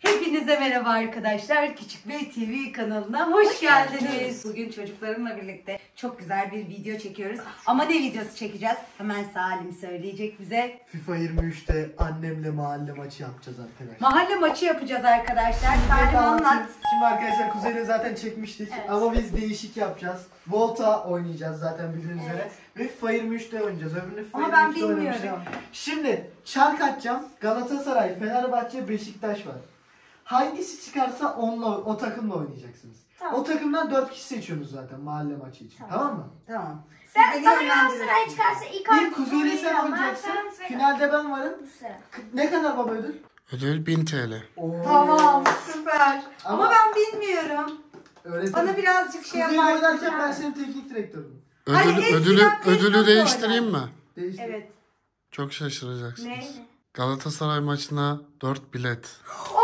Hepinize merhaba arkadaşlar. Küçük Bey TV kanalına hoş geldiniz. Bugün çocuklarımla birlikte çok güzel bir video çekiyoruz. Ama ne videosu çekeceğiz? Hemen Salim söyleyecek bize. FIFA 23'te annemle mahalle maçı yapacağız arkadaşlar. Mahalle maçı yapacağız arkadaşlar. Salim anlat. Şimdi arkadaşlar Kuzey'le zaten çekmiştik ama biz değişik yapacağız. Volta oynayacağız zaten bildiğiniz üzere. Ve FIFA 23'te oynayacağız. Öbürünü FIFA Ama ben 23'te oynamıştık. bilmiyorum. Şimdi çark atacağım. Galatasaray, Fenerbahçe, Beşiktaş var. Hangisi çıkarsa onunla, o takımla oynayacaksınız. Tamam. O takımdan 4 kişi seçiyorsunuz zaten mahalle maçı için. Tamam mı? Tamam. Sen bana Galatasaray çıkarsa ilk İlk Kuzey'le sen oynayacaksın. Finalde ben varım. Ne kadar baba ödül? Ödül 1000 TL. Tamam, süper. Ama Ama ben bilmiyorum. öğretim. Bana birazcık şey Kuzey'le yaparsın. oynarken ben senin teknik direktörüm. Hani eskiden Ödülü PES değiştireyim mi? Değişti. Evet. Çok şaşıracaksınız. Ne? Galatasaray maçına 4 bilet.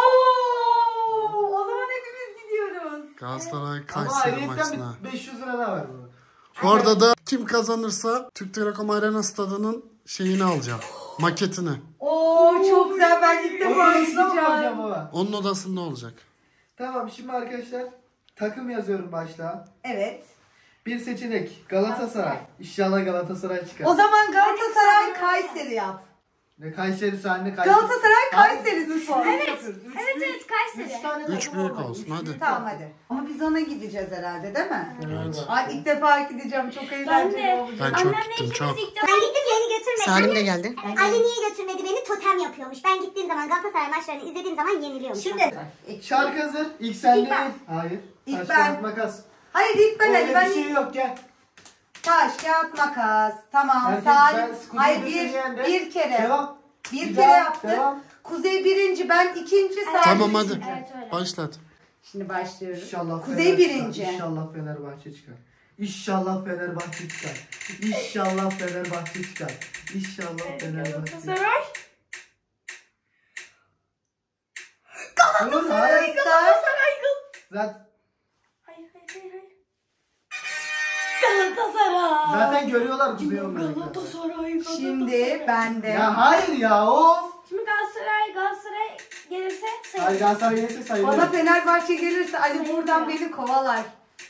Oo, o zaman hepimiz gidiyoruz. Galatasaray Ama Kayseri ayrıyetten maçına. bir 500 lira daha var buna. Orada da kim kazanırsa Türk Telekom Arena stadının şeyini alacağım. Maketini. Oo, çok güzel. Ben ilk defa Onu nasıl yapacağım oynayacağım. baba? Onun odasında olacak. Tamam şimdi arkadaşlar takım yazıyorum başlığa. Evet. Bir seçenek Galatasaray. İnşallah Galatasaray çıkar. O zaman Galatasaray Kayseri yap. Ne Kayseri sahne Kayseri. Galatasaray Kayseri Spor. Evet Kayseri. 3 tane 3 takım büyük olmalı. olsun Üç hadi. büyük Tamam takım. hadi. Ama biz ona gideceğiz herhalde değil mi? Evet. Ay ilk defa gideceğim. Çok eğlenceli de. olacak. Ben çok Annemle gittim ikimiz çok. ilk defa Ben gittim yeni götürmedi. Salim de geldi. Ali niye götürmedi beni? Totem yapıyormuş. Ben gittiğim zaman Galatasaray maçlarını izlediğim zaman yeniliyormuş. Şimdi. Şarkı hazır. İlk sen İlk değil. ben. Hayır. İlk Taş, ben. kağıt, makas. Hayır ilk ben Öyle hadi. Ben bir şey yok gel. taş, kağıt, makas. Tamam. Herkes- Salim. ben- Hayır Kuzey yendi. bir kere. Devam. Bir Bir kere daha, yaptı. devam. Kuzey birinci, ben ikinci, Salim Tamam hadi. üçüncü. Evet öyle. Başlat. Şimdi başlıyoruz. İnşallah Kuzey Fener birinci. çıkar. İnşallah Fenerbahçe çıkar. İnşallah Fenerbahçe çıkar. İnşallah Fenerbahçe çıkar. İnşallah Fenerbahçe çıkar. Galatasaray. Galatasaray. Zaten, Hayır. Galatasaray. zaten görüyorlar Kuzey onları. Galatasaray. Şimdi ben de. Ya hayır ya of. Şimdi Galatasaray gelirse Hayır Galatasaray gelirse sayılır. Bana Fenerbahçe gelirse Ali buradan beni kovalar.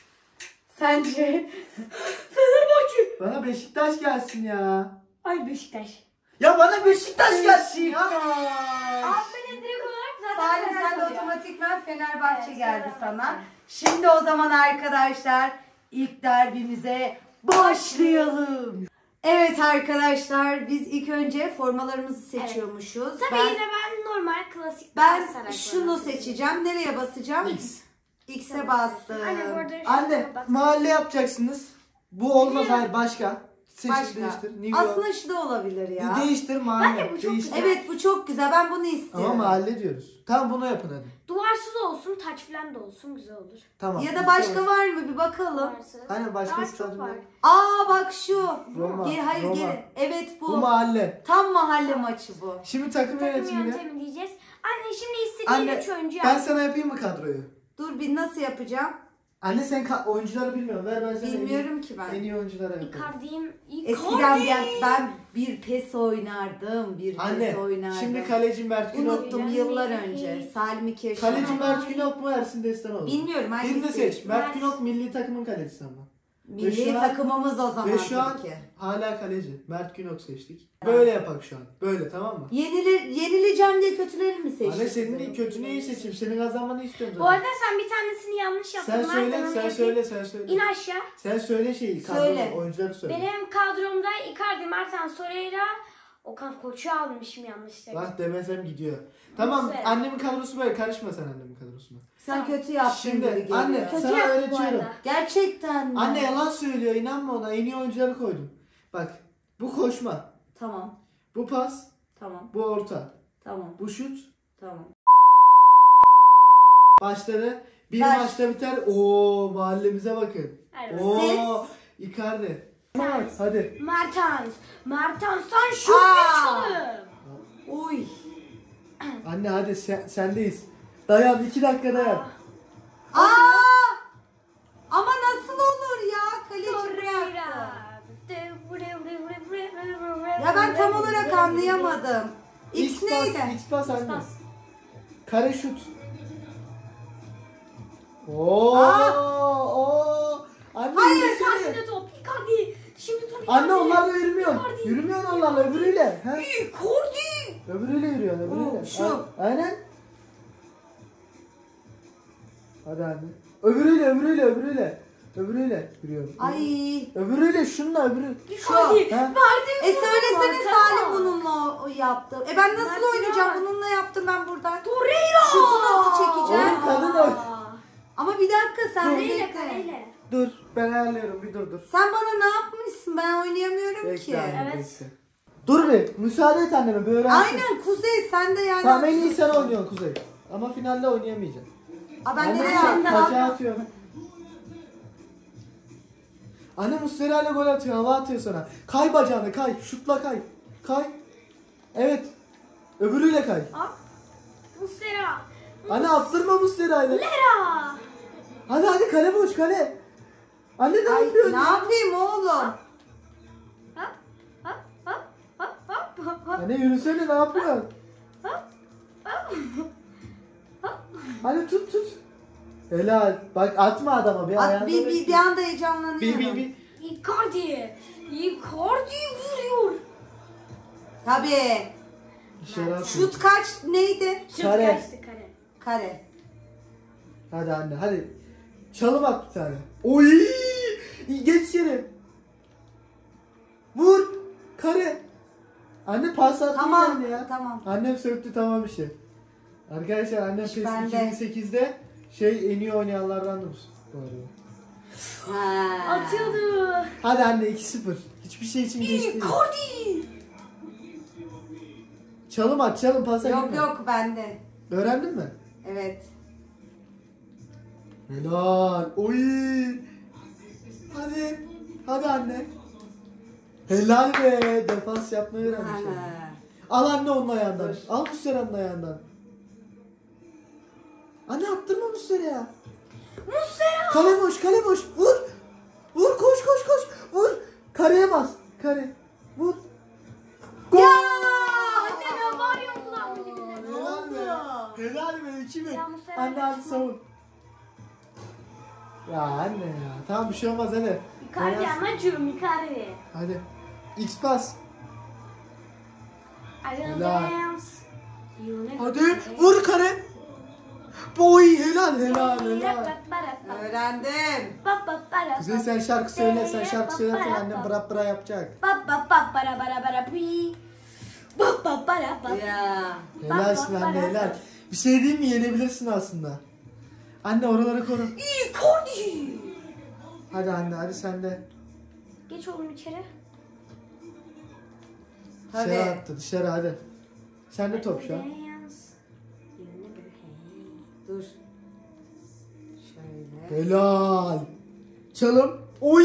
Sence? Fenerbahçe. Bana Beşiktaş gelsin ya. Ay Beşiktaş. Ya bana Beşiktaş gelsin ya. Aferin direkt olarak zaten Salim sen de Fenerbahçe oluyor. otomatikman Fenerbahçe Evet, geldi Fenerbahçe. sana. Şimdi o zaman arkadaşlar ilk derbimize başlayalım. Evet arkadaşlar biz ilk önce formalarımızı seçiyormuşuz. Tabii yine ben normal klasik Ben Galatasaray şunu forması seçeceğim. Nereye basacağım? X. X'e bastım. Anne bu arada Anne mahalle yapacaksınız. Bu olmaz hayır başka. Seç Başka. değiştir. New Aslında şu da olabilir ya. Değiştir mahalle. Bence bu çok Değiştir. güzel. Evet bu çok güzel. Ben bunu istiyorum. Ama mahalle diyoruz. Tamam bunu yapın hadi. Duvarsız olsun, taç falan da olsun güzel olur. Tamam. Ya da başka var mı? Bir bakalım. Duvarsız. Hani başka Daha çok stadyum var. yok. Aa bak şu. Roma. Hayır Roma. geri. Evet bu. Bu mahalle. Tam mahalle maçı bu. Şimdi takım Takım yönetimini. yöntemi diyeceğiz. Anne şimdi istediğin Anne 3 oyuncu ben yap. sana yapayım mı kadroyu? Dur bir nasıl yapacağım? Anne sen oyuncuları bilmiyorsun. Ver ben sana Bilmiyorum ki en ben. iyi oyunculara yapayım. Icardi'yim. Eskiden ben bir PES oynardım. Bir PES Anne oynardım. şimdi kaleci Mert Günok. Unuttum yıllar önce. Salim 2 yaşında. Kaleci Mert Günok mu Ersin Destanoğlu? Bilmiyorum Birini hangisi. seç. Mert Günok milli takımın kalecisi ama. Milli Ve şu an- takımımız o zaman Ve şu an tabii ki. hala kaleci. Mert Günok seçtik. Böyle yapak şu an. Böyle tamam mı? Yenileceğim diye kötüleri mi seçtin? Anne senin değil kötü neyi seçeyim? Senin kazanmanı istiyorum Bu zaten. arada sen bir tanesini yanlış yaptın. Sen Ben söyle, onu sen yapayım. söyle, sen söyle. İn aşağı. Sen söyle şeyi, Söyle. kadro, oyuncuları söyle. Benim kadromda Icardi, Mertens, Torreira, Okan Koç'u almışım yanlışlıkla. Bak demesem gidiyor. Tamam Nasıl? annemin kadrosu böyle karışma sen annemin kadrosuna. Sen kötü yaptın gibi Şimdi geliyor. anne Kötü sana yaptı bu öğretiyorum. arada. Gerçekten mi? Anne yalan söylüyor inanma ona en iyi oyuncuları koydum. Bak bu koşma, Tamam. bu pas, Tamam. bu orta, Tamam. bu şut. Tamam. Başları bir Baş. maçta biter. Oo mahallemize bakın. Evet. Oo Icardi. Hadi. Mertens'tan şut Aa. bir çalım. Uy. Anne hadi sendeyiz. Dayan 2 dakika dayan. Aa! Ama nasıl olur ya? Kaleci Torreira. bıraktı. Ya ben tam olarak anlayamadım. X neydi? X pas anne. Pas. Kare şut. Oo. Anne Hayır, yürüsene. Icardi'de top. Icardi. Şimdi top Icardi. Anne onlarla yürümüyor. Icardi. Yürümüyor onlarla öbürüyle. He? Icardi. Öbürüyle yürüyor öbürüyle. Şu. Aynen. Hadi anne. Öbürüyle yürüyor. Ay. Öbürüyle şununla öbürü. Icardi. Ha? Verdim. Söylesene Salim bununla yaptı. Ben nasıl oynayacağım? Bununla yaptım ben buradan. Torreira. Şutu nasıl çekeceğim? Oğlum kadın o. Ama bir dakika sen Kareyle bekle. kareyle. Dur ben ayarlıyorum bir dur. Sen bana ne yapmışsın? Ben oynayamıyorum Bekle ki. anne, Evet. bekle. Dur bir müsaade et anneme bir öğrensin. Aynen Kuzey sen de yani. Tamam en iyi sen oynuyorsun Kuzey. Ama finalde oynayamayacaksın. Aa, ben Anne nereye sen attım? kaça atıyorsun? Anne Muslera ile gol atıyor, hava atıyor sana. Kay bacağını, kay. Şutla kay. Kay. Evet. Öbürüyle kay. Muslera. Anne attırma Muslera ile. Muslera. Hadi kale boş kale. Anne ne Ay, yapıyorsun? ne yapayım oğlum? Anne yürüsene ne yapıyorsun? Anne tut. Helal. Bak atma adama bir ayağını. Bir anda heyecanlanıyorum. Bir. Icardi. Icardi vuruyor. Tabii. Dışarı at. Şut kaç neydi? Şut Kare. kaçtı kare. Kare. Hadi anne hadi. Çalım at bir tane. Oy! Geç yere. Vur. Kare. Anne pas atmayacak Tamam. ya. Tamam. Annem söktü tamam işi. Arkadaşlar annem PES bende. 2008'de en iyi oynayanlardandı bu arada. Ha. Atıyordu. Hadi anne 2-0. Hiçbir şey için geç değil. Icardi. Çalım at pasa Yok gitme. yok bende. Öğrendin mi? Evet. Helal. Oy. Hadi anne. Helal be. Defans yapmayı öğrenmiş. yani. Ha. Al anne onun ayağından. Dur. Al Muslera'nın ayağından. Anne attırma Muslera'ya. Muslera. Kale boş. Vur. Vur koş. Vur. Kareye bas. Kare. Vur. Gol. Anne ne var ya kulağımın dibinde. Helal be. Helal be. 2-1. Ya Muslera Anne hadi savun. Ya anne ya. Tamam bir şey olmaz hadi. Icardi Helal. anacığım Icardi. Hadi. X pas. I will Helal. dance. You never Hadi dance. vur kare. Boy helal. Öğrendim. Kuzey sen şarkı söyle. Sen şarkı söylerken annem bra yapacak. Ya. Helalsin anne helal. Bir şey diyeyim mi yenebilirsin aslında. Anne oraları koru. Icardi. Hadi anne hadi sen de. Geç oğlum içeri. Dışarı Tabii. attı dışarı hadi. Sen de top şu an. Dance. You never dance. Dur. Şöyle. Helal. Çalım. Oy.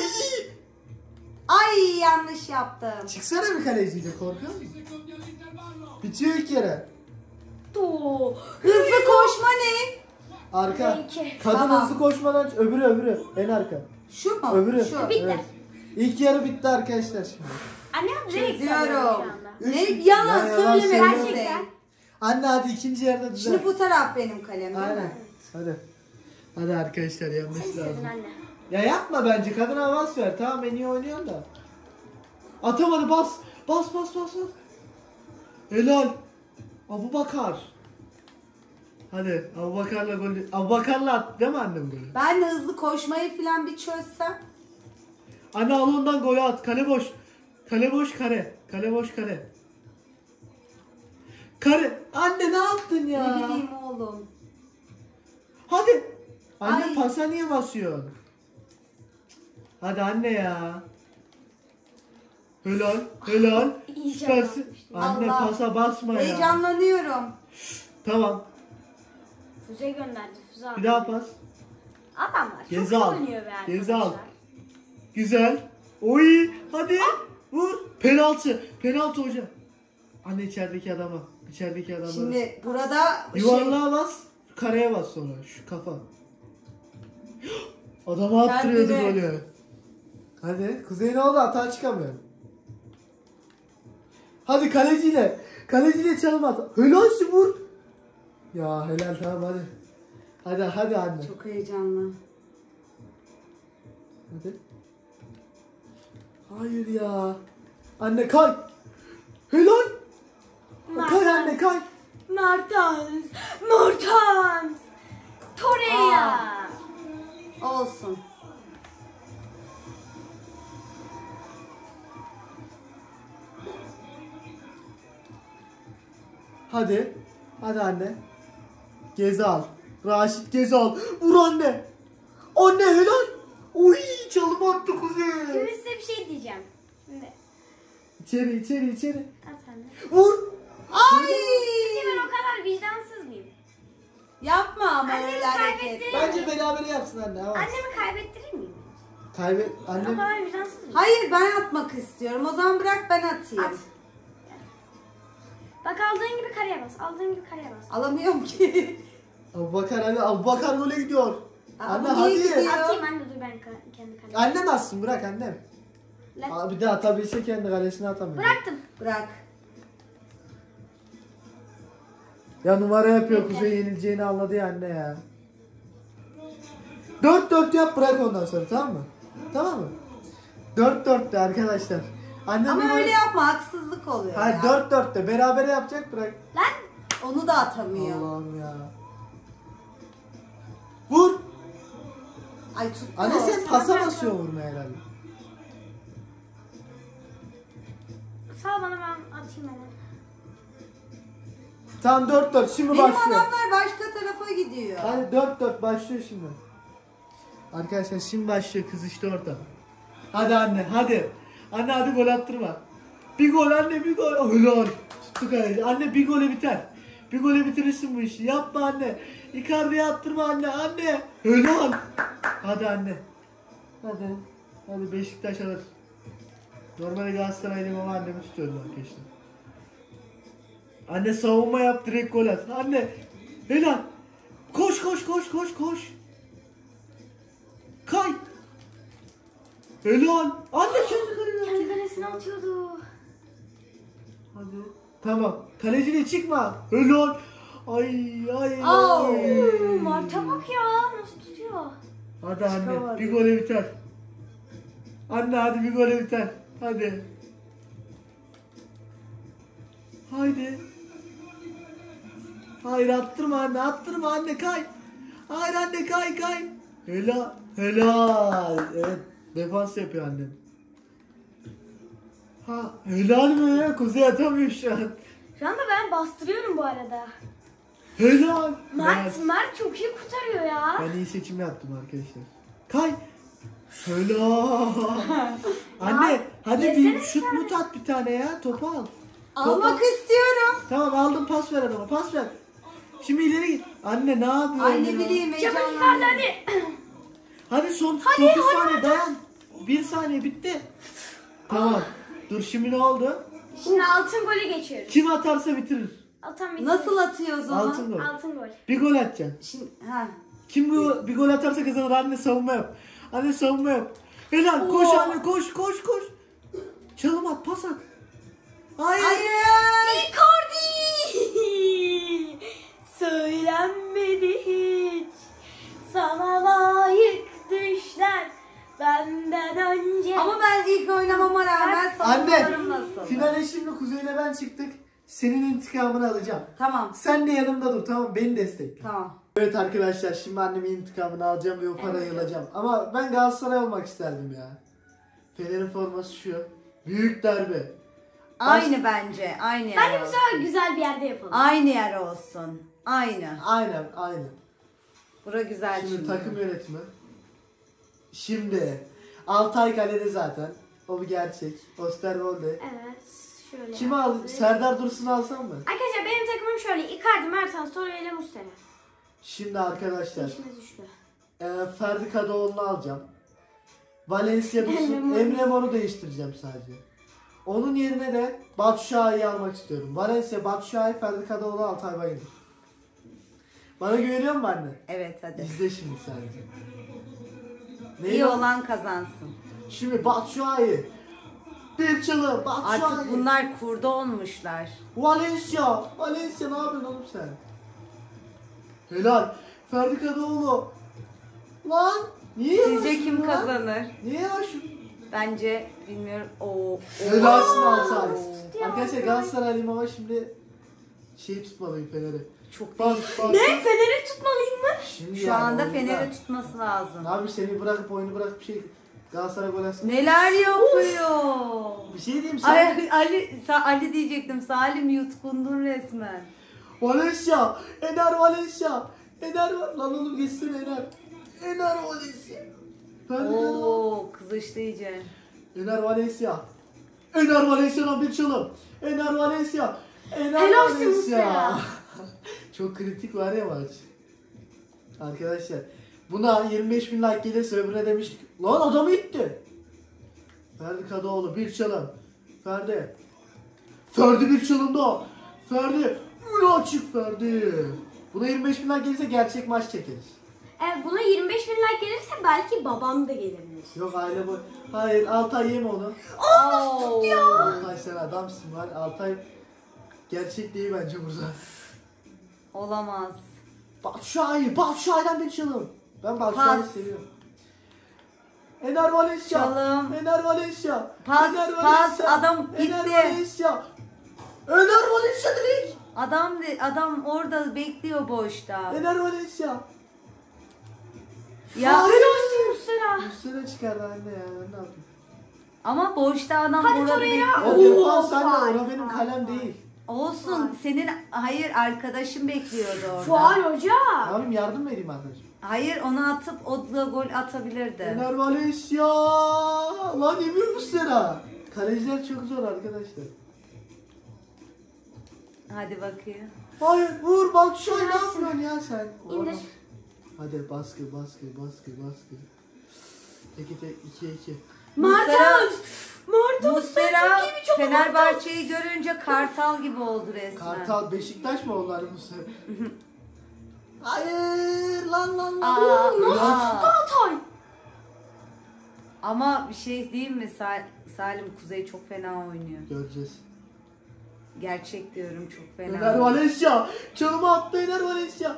Ay yanlış yaptım. Çıksana bir kaleciyle korkuyor musun? Bitiyor ilk yere. Do. Hızlı koşma ne? Arka. Peki. Kadın Tamam. hızlı koşmadan öbürü en arka. Şu mu? Öbürü. Şu. Bitti. Evet. İlk yarı bitti arkadaşlar şimdi. Annem direkt sanıyor şu Çözüyorum. anda. Ne Üç- yalan Ya, söyleme söyleme. Kuzey. Anne hadi ikinci yarıda düzel. Şimdi bu taraf benim kalem değil Aynen. mi? Hadi. Hadi arkadaşlar yanlış Sen istedin lazım. anne. Ya yapma bence kadına avans ver. Tamam en iyi oynuyorsun da. Atamadı bas. Bas. Helal. Abubakar. Hadi Abubakar'la gol. Abubakar'la at değil mi annem golü? Ben de hızlı koşmayı falan bir çözsem. Anne al ondan golü at. Kale boş. Kale boş kare. Kale boş kare. Kare. Anne ne yaptın ya? Ne bileyim oğlum. Hadi. Anne Ay. pasa niye basıyorsun? Hadi anne ya. Helal. İyice Süpersin. yapmıştım. Anne Allah. pasa basma ya. Heyecanlanıyorum. Tamam. Füze gönderdi. Füze Bir daha pas. Adamlar çok Ceza iyi al. oynuyor be arkadaşlar. Ceza al. Güzel. Oy. Hadi. Vur. Penaltı hoca. Anne içerideki adama. Şimdi burada Yuvarlığa bas. Kareye bas sonra. Şu kafa. Adama attırıyordu Kendine. golü. Hadi. Kuzey ne oldu? Hata çıkamıyor. Hadi kaleciyle. Kaleciyle çalım at. Helalsin vur. Ya helal tamam hadi. Hadi anne. Çok heyecanlı. Hadi. Hayır ya. Anne kay. Helal. Kay anne kay. Mertens. Torreira. Olsun. Hadi. Hadi anne. Gezal. Raşit Gezal. Vur anne. Anne helal. Uy çalım attı Kuzey. Şimdi size bir şey diyeceğim. Şimdi İçeri. at anne. Vur. Ay! Sizce ben o kadar vicdansız mıyım? Yapma ama Annemi öyle hareket. kaybettim. Bence berabere yapsın anne. Ama. Annemi kaybettirir miyim? Kaybet. Ben o Annem. kadar vicdansız mıyım? Hayır ben atmak istiyorum. O zaman bırak ben atayım. At. Bak aldığın gibi kareye bas. Alamıyorum ki. Abubakar hadi. Abubakar gole gidiyor. Anne Ama hadi. niye gidiyor? Atayım anne dur ben kendi kaleme. Annem atsın bırak annem. Lan. Abi de atabilse kendi kalesine atamıyor. Bıraktım. Bırak. Ya numara yapıyor Kuzey yenileceğini anladı ya anne ya. 4-4 yap bırak ondan sonra tamam mı? Tamam mı? 4-4'te arkadaşlar. Annem Ama numara... öyle yapma haksızlık oluyor Hayır ya. 4-4'te berabere yapacak bırak. Lan. Onu da atamıyor. Allah'ım ya. Vur. Ay tuttu. Anne sen Sana pasa bırak. basıyor vurmaya herhalde. Sağ ol bana ben atayım hemen. Tamam 4-4 şimdi Benim başlıyor. adamlar başka tarafa gidiyor. Hadi 4-4 başlıyor şimdi. Arkadaşlar şimdi başlıyor kızıştı orada. Hadi anne hadi. Anne hadi gol attırma. Bir gol anne bir gol. Helal. Tuttuk kaleci. Anne bir gole biter. Bir gole bitirirsin bu işi. Yapma anne. Icardi'ye attırma anne. Anne. Helal. Hadi anne. Hadi. Hadi Beşiktaş alır. Normalde Galatasaraylıyım ama annemi tutuyorum arkadaşlar. Anne savunma yap direkt gol at. Anne. Helal. Koş. Kay. Helal. Anne kendi kalene. Kendi kalesine atıyordu. Hadi. Tamam. Kaleciyle çıkma. Helal. Ay. Au. Marta bak ya nasıl tutuyor. Hadi anne. Çıkamadı. Bir gole biter. Anne hadi bir gole biter. Hadi. Haydi. Hayır attırma anne kay. Hayır anne kay. Helal. Evet defans yapıyor annem. Ha helal mi? Kuzey atamıyor şu an. Şu anda ben bastırıyorum bu arada. Helal. Mert çok iyi kurtarıyor ya. Ben iyi seçim yaptım arkadaşlar. Kay. Helal. Anne hadi yesene bir bir şut tane. mut at bir tane ya. Topu al. Almak istiyorum. Tamam aldım pas ver adama pas ver. Şimdi ileri git. Anne ne yapıyorsun Ay ne ya? bileyim Çabuk heyecanlandım. Icardi hadi. Hadi son 9 saniye dayan. 1 saniye bitti. Tamam. Dur şimdi ne oldu? Şimdi altın golü geçiyoruz. Kim atarsa bitirir. Nasıl atıyoruz onu? Altın gol. Altın gol. Bir gol atacaksın. Şimdi, ha. Kim bir gol atarsa kazanır. Anne savunma yap. Anne savunma yap. Helal koş Oo. anne koş. Çalım at pas at. Hayır. Icardi! Söylenmedi hiç. Sana layık düşler benden önce. Ama ben ilk oynamama rağmen Anne savunmalarım nasıl? finale şimdi Kuzey'le ben çıktık. Senin intikamını alacağım. Tamam. Sen de yanımda dur tamam mı? Beni destekle. Tamam. Evet arkadaşlar şimdi annemin intikamını alacağım ve o parayı alacağım. Ama ben Galatasaray olmak isterdim ya. Fener'in forması şu. Büyük derbi. Aynı bence. Aynı yer Bence bu olsun. sefer güzel bir yerde yapalım. Aynı yer olsun. Aynı. Aynen. Bura güzel Şimdi şimdi. takım yönetimi. Şimdi Altay kalede zaten. O bir gerçek. Osterwolde. Evet. Şöyle. Kimi al? yaptık. Serdar Dursun'u alsam mı? Arkadaşlar benim takımım şöyle. Icardi, Mertens, Torreira, Muslera. Şimdi arkadaşlar İşimiz üçlü. Ferdi Kadıoğlu'nu alacağım. Valencia Dursun. Emre Mor'u değiştireceğim sadece. Onun yerine de Batshuayi'yi almak istiyorum. Valencia, Batshuayi, Ferdi Kadıoğlu, Altay Bayındır. Bana güveniyor musun anne? Evet hadi. İzle şimdi sadece. İyi olan kazansın. Şimdi Batshuayi. Bir çalı Batshuayi. Artık bunlar kurda olmuşlar. Valencia ne yapıyorsun oğlum sen? Helal. Ferdi Kadıoğlu. Lan niye Sizce yavaşsın kim lan? kazanır? Niye yavaşsın? Bence bilmiyorum. Oo. Helalsin Altay. Arkadaşlar Galatasaraylıyım ama şimdi şeyi tutmalıyım Fener'i. Çok Bak değil. bak. Ne? Fener'i tutmalıyım mı? Şimdi Şu yani anda oyunda. Fener'i tutması lazım. Abi seni bırakıp oyunu bırakıp Galatasaray gol atsın. Neler yapıyor? Bir şey diyeyim sen. Ay, Ali diyecektim. Salim yutkundun resmen. Valencia. Ener Valencia. Lan oğlum geçsene Ener. Ener Valencia. Ferdi Kadıoğlu. Oo, kızıştı iyice. Ener Valencia. Ener Valencia'dan bir çalım. Ener Valencia. Ener Helal olsun Valencia. Muslera. Çok kritik var ya maç. Arkadaşlar buna 25.000 like gelirse öbürüne demiştik. Lan adamı itti. Ferdi Kadıoğlu bir çalım. Ferdi bir çalım daha. Ferdi. Ünlü açık Ferdi. Buna 25.000 like gelirse gerçek maç çekeriz. Buna 25 bin like gelirse belki babam da gelebilir. Yok aile bu. Hayır Altay yeme onu. Oo. Altay sen adamsın var. Altay gerçek değil bence burada. Olamaz. Batshuayi'den bir çalım. Ben Batshuayi'yi Pas. seviyorum. Ener Valencia. Çalım. Ener Valencia. Pas, Ener pas, Valencia. adam Ener gitti. Valencia. Ener Valencia direkt. Adam orada bekliyor boşta. Ener Valencia. Ya Hayır. Muslera. Üstüne çıkardı anne ya. Ben ne yapayım? ama boşta adam Hadi orada Torreira. bekliyor. O defans anne. faul, O benim kalem değil. Olsun. Senin arkadaşın bekliyordu orada. Fual hoca. Ne yapayım yardım mı edeyim arkadaşım? Hayır, onu atıp o da gol atabilirdi. Ener Valencia. Lan yemiyor musun Sera? Kaleciler çok zor arkadaşlar. Hadi bakayım. Hayır vur Batshuayi ne yapıyorsun ya sen? İndir. Hadi baskı. Tek 2-2. Martins. Muslera Fenerbahçe'yi görünce Kartal gibi oldu resmen. Kartal Beşiktaş mı oldu hani bu sefer? Hayır lan. Aa, Lan. Altay. Ama bir şey diyeyim mi? Salim Kuzey çok fena oynuyor. Göreceğiz. Gerçek diyorum, çok fena. Ener Valencia. Çalımı attı Ener Valencia.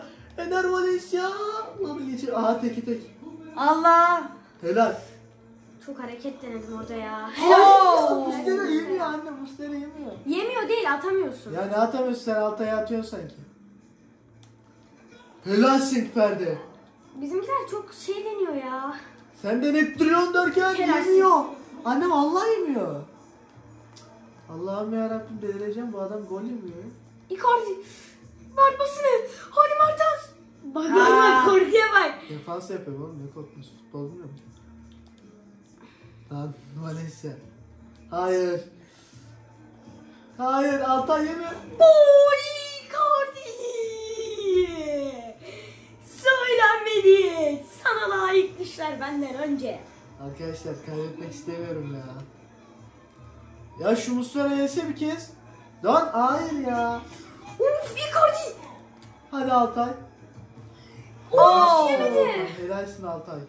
Lan geçir. Aha tek. Allah! Helal. Çok hareket denedim orada ya. Oo! Muslera yemiyor anne. Muslera yemiyor. Yemiyor değil, atamıyorsun. Ya ne atamıyorsun sen Altay'a atıyorsun sanki. Helalsin Ferdi. Bizimkiler çok şey deniyor ya. Sen de nettiriyorsun derken Helalsin. yemiyor. Annem Allah yemiyor. Allah'ım yarabbim delireceğim bu adam gol yemiyor. Icardi. Ver pasını. Hadi Martins. Bak korkuya bak. Defans yapıyorum oğlum ne korkmuş futbol bilmiyor musun? Lan Valencia. Hayır Altay yemiyor. Gol Icardi. Söylenmedi. Sana layık düşler benden önce. Arkadaşlar kaybetmek istemiyorum ya. Ya şu Muslera yese bir kez. Lan hayır ya. Uf Icardi. Hadi Altay. Oo! Yemedi. Helalsin Altay.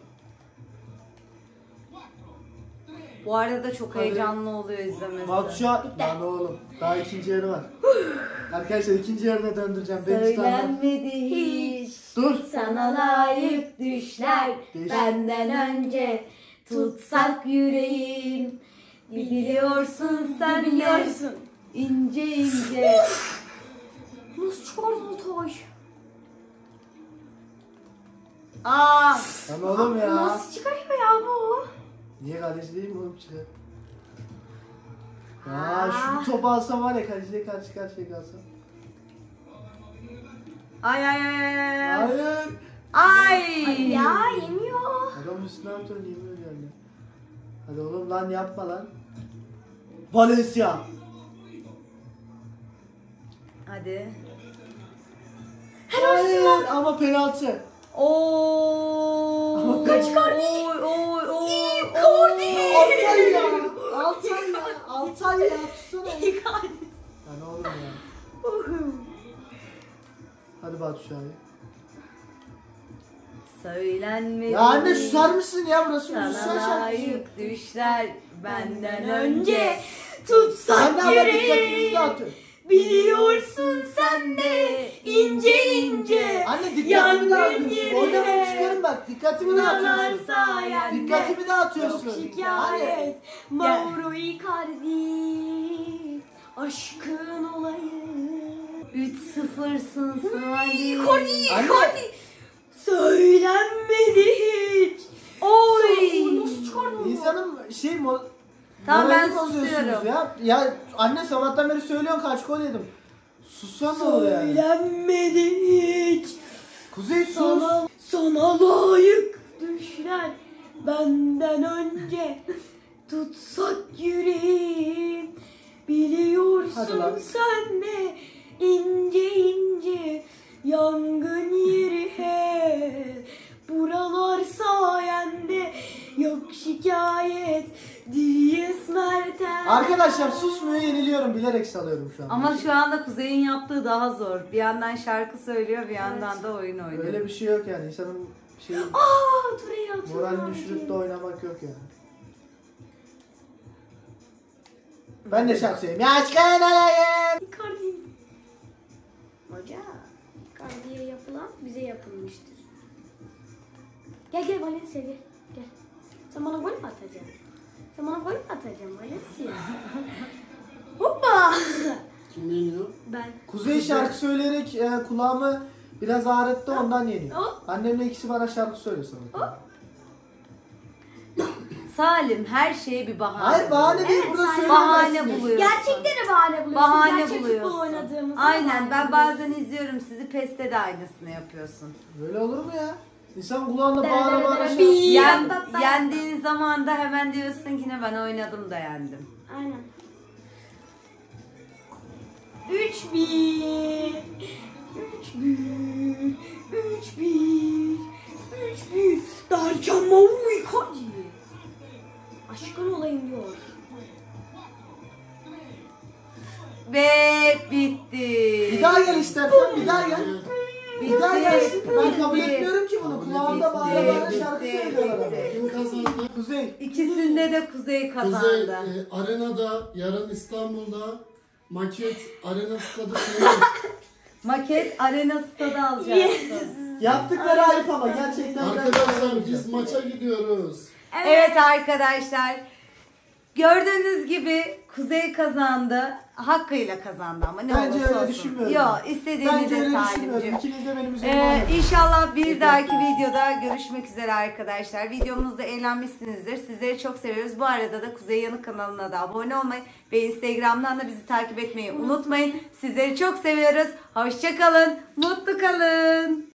Bu arada da çok Hadi. heyecanlı oluyor izlemesi. Batshuayi. Lan oğlum daha ikinci yarı var. Arkadaşlar ikinci yarıda döndüreceğim. Beni tutanlar. Söylenmedi hiç. Dur. Sana layık düşler Değiş. benden önce tutsak yüreğim. Biliyorsun sen de Biliyorsun. ince. Nasıl çıkardın Altay? Aa! Lan oğlum ya. Nasıl çıkarıyor ya bu? Niye kaleci değil mi oğlum çıkar? Ya şu topu alsam var ya kaleciyle karşı karşıya kalsam. Ay. Hayır. Ay! Ya yemiyor. Adam üstüne atıyor yemiyor yani. Hadi oğlum lan yapma lan. Valencia. Hadi. Hayır ama penaltı. Oo! Kaç Icardi? Icardi! Altay ya. Altay ya. Tutsana. Icardi. Lan oğlum ya. Hadi Batshuayi. Söylenmedi. Ya anne susar mısın ya burası Sana müzisyen şarkısı. layık düşler benden Önce önce. tutsak Sen ne yapıyorsun? yüreği. Dikkatinizi dağıtın. Biliyorsun sen de ince ince. Anne dikkatimi Yangın dağıtıyorsun. yerine Oynamamı çıkarın bak. Dikkatimi dağıtıyorsun. sayende. Dikkatimi dağıtıyorsun. Yok şikayet. Mauro Icardi. Aşkın olayım. 3-0'sın Salim. Icardi. Anne. Icardi. Söylenmedi hiç. Oy. Nasıl çıkardın bunu? İnsanın Tamam, ben moralini bozuyorsunuz susuyorum. ya anne sabahtan beri söylüyorsun kaç gol yedim. Sussan ne olur yani. Söylenmedi hiç. Kuzey sus. Sana layık düşler benden önce tutsak yüreğim. Hadi Biliyorsun lan. sen de ince ince yangın yeri he. Buralar sayende yok şikayet Diyes Mertel. Arkadaşlar susmuyor yeniliyorum bilerek salıyorum şu an. Ama şu anda Kuzey'in yaptığı daha zor. Bir yandan şarkı söylüyor, bir yandan da oyun oynuyor. Öyle bir şey yok yani insanın Turayı hatırlıyorum. moralini düşürüp de oynamak yok yani. Ben de şarkı söyleyeyim. Ya çıkın alayım. Icardi. Hoca, Icardi'ye yapılan bize yapılmıştır. Gel Valencia gel. Gel. Sen bana gol mü atacaksın? Sen bana gol mü atacaksın Valencia? Hoppa! Kim yeniyor? Ben. Kuzey şarkı söyleyerek kulağımı biraz ağrıttı ondan yeniyor. Hop. Annemle ikisi bana şarkı söylüyor sana. Salim her şeye bir bahane. Hayır bahane değil Evet, burada Salim. Bahane söyleyemezsiniz. buluyorsun. Gerçekten de bahane buluyorsun. Bahane Gerçek futbol buluyorsun. oynadığımızda Aynen, bahane ben buluyorsun. bazen izliyorum sizi, PES'te de aynısını yapıyorsun. Böyle olur mu ya? İnsan kulağında Dere bağıra dere bağıra dere şarkı. bir- Yendiğin zaman da hemen diyorsun ki ne ben oynadım da yendim. Aynen. 3-1 3-1 3-1 3-1 derken Mauro Icardi. Aşkın olayım diyor. Ve bitti. Bir daha gel istersen bir daha gel. Bir daha gelsin. Ben Bitti. kabul etmiyorum ki bunu. Kulağımda bağıra bağıra Bitti. şarkı Bitti. söylüyorlar. Bitti. Kim kazandı? Kuzey. İkisinde de Kuzey Kuzey kazandı. Arena'da yarın İstanbul'da Maket Arena Stadı senin. Maket Arena Stadı alacaksın. Yaptıkları ayıp ama gerçekten. Arkadaşlar biz maça gidiyoruz. Evet arkadaşlar. Gördüğünüz gibi Kuzey kazandı. Hakkıyla kazandı ama ne Bence olursa öyle olsun. düşünmüyorum. Yok, istediğini Bence de öyle düşünmüyorum. Salimciğim. İkiniz de benim üzerime İnşallah bir dahaki videoda görüşmek üzere arkadaşlar. Videomuzda eğlenmişsinizdir. Sizleri çok seviyoruz. Bu arada da Kuzey Yanık kanalına da abone olmayı ve Instagram'dan da bizi takip etmeyi unutmayın. Sizleri çok seviyoruz. Hoşça kalın. Mutlu kalın.